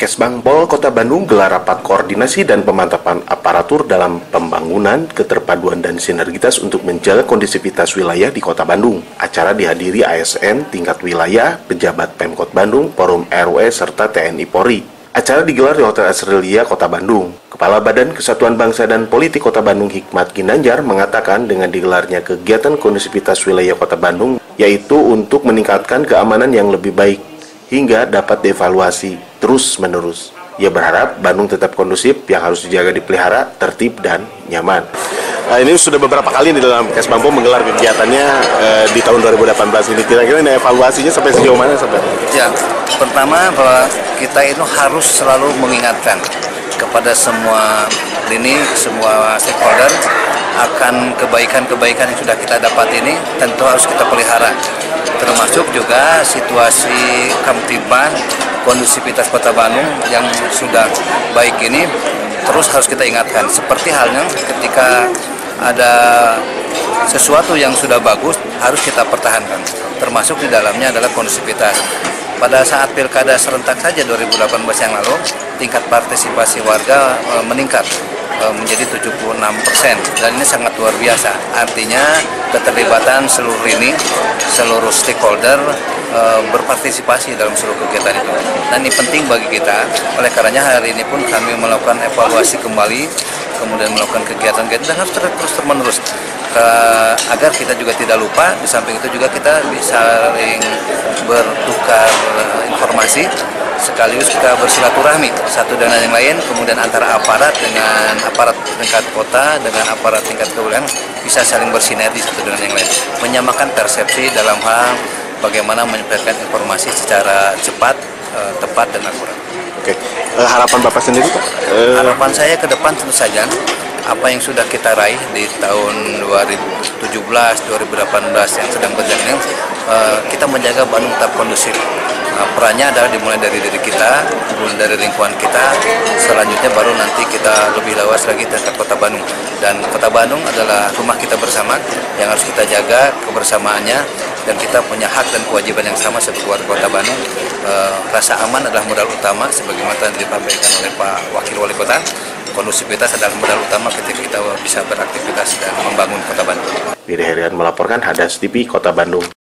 Kesbangpol Kota Bandung gelar rapat koordinasi dan pemantapan aparatur dalam pembangunan, keterpaduan dan sinergitas untuk menjaga kondisivitas wilayah di Kota Bandung. Acara dihadiri ASN tingkat wilayah, pejabat Pemkot Bandung, Forum RW serta TNI Polri. Acara digelar di Hotel Asrilia, Kota Bandung. Kepala Badan Kesatuan Bangsa dan Politik Kota Bandung Hikmat Ginanjar mengatakan dengan digelarnya kegiatan kondisivitas wilayah Kota Bandung yaitu untuk meningkatkan keamanan yang lebih baik hingga dapat dievaluasi terus-menerus. Ia berharap Bandung tetap kondusif yang harus dijaga dipelihara, tertib dan nyaman. Ini sudah beberapa kali di dalam Kesbangpol menggelar kegiatannya di tahun 2018 ini. Kira-kira ini evaluasinya sampai sejauh mana sampai? Ya, pertama bahwa kita itu harus selalu mengingatkan kepada semua lini, semua stakeholder akan kebaikan-kebaikan yang sudah kita dapat ini tentu harus kita pelihara. Termasuk juga situasi Kamtipan, kondusivitas Kota Bandung yang sudah baik ini terus harus kita ingatkan. Seperti halnya ketika ada sesuatu yang sudah bagus harus kita pertahankan. Termasuk di dalamnya adalah kondusivitas. Pada saat pilkada serentak saja 2018 yang lalu, tingkat partisipasi warga meningkat menjadi 76%, dan ini sangat luar biasa. Artinya keterlibatan seluruh lini, seluruh stakeholder berpartisipasi dalam seluruh kegiatan itu. Dan ini penting bagi kita. Oleh karenanya hari ini pun kami melakukan evaluasi kembali, kemudian melakukan kegiatan-kegiatan dan harus terus-menerus agar kita juga tidak lupa. Di samping itu juga kita bisa saling bertukar informasi, sekaligus kita bersilaturahmi satu dengan yang lain, kemudian antara aparat dengan aparat tingkat kota dengan aparat tingkat kewilayahan bisa saling bersinergi satu dengan yang lain, menyamakan persepsi dalam hal bagaimana menyampaikan informasi secara cepat, tepat dan akurat. Oke, harapan Bapak sendiri Pak? Harapan saya ke depan tentu saja apa yang sudah kita raih di tahun 2017, 2018 yang sedang berjalan ini, kita menjaga Bandung tetap kondusif. Perannya adalah dimulai dari diri kita, dimulai dari lingkungan kita, selanjutnya baru nanti kita lebih luas lagi terhadap Kota Bandung. Dan Kota Bandung adalah rumah kita bersama yang harus kita jaga kebersamaannya, dan kita punya hak dan kewajiban yang sama sebagai warga Kota Bandung. Rasa aman adalah modal utama sebagaimana disampaikan oleh Pak Wakil Wali Kota. Kondusivitas adalah modal utama ketika kita bisa beraktivitas dan membangun Kota Bandung. Didi Herian melaporkan, Hadas TV, Kota Bandung.